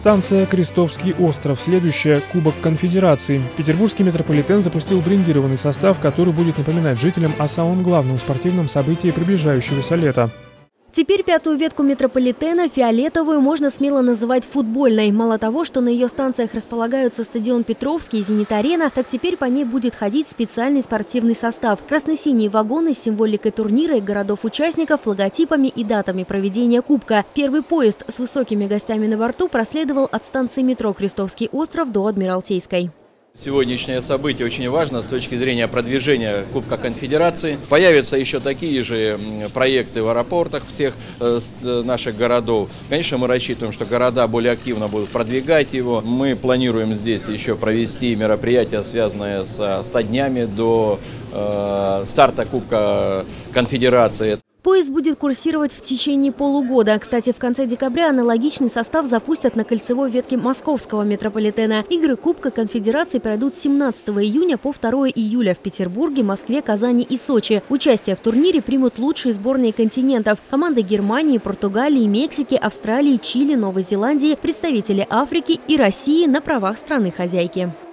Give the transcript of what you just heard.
Станция «Крестовский остров». Следующая – Кубок Конфедерации. Петербургский метрополитен запустил брендированный состав, который будет напоминать жителям о самом главном спортивном событии приближающегося лета. Теперь пятую ветку метрополитена, фиолетовую, можно смело называть футбольной. Мало того, что на ее станциях располагаются стадион Петровский и Зенит-арена, так теперь по ней будет ходить специальный спортивный состав. Красно-синие вагоны с символикой турнира и городов-участников, логотипами и датами проведения Кубка. Первый поезд с высокими гостями на борту проследовал от станции метро «Крестовский остров» до Адмиралтейской. Сегодняшнее событие очень важно с точки зрения продвижения Кубка Конфедерации. Появятся еще такие же проекты в аэропортах всех наших городов. Конечно, мы рассчитываем, что города более активно будут продвигать его. Мы планируем здесь еще провести мероприятия, связанные с 100 днями до старта Кубка Конфедерации. Поезд будет курсировать в течение полугода. Кстати, в конце декабря аналогичный состав запустят на кольцевой ветке московского метрополитена. Игры Кубка Конфедерации пройдут с 17 июня по 2 июля в Петербурге, Москве, Казани и Сочи. Участие в турнире примут лучшие сборные континентов. Команды Германии, Португалии, Мексики, Австралии, Чили, Новой Зеландии, представители Африки и России на правах страны-хозяйки.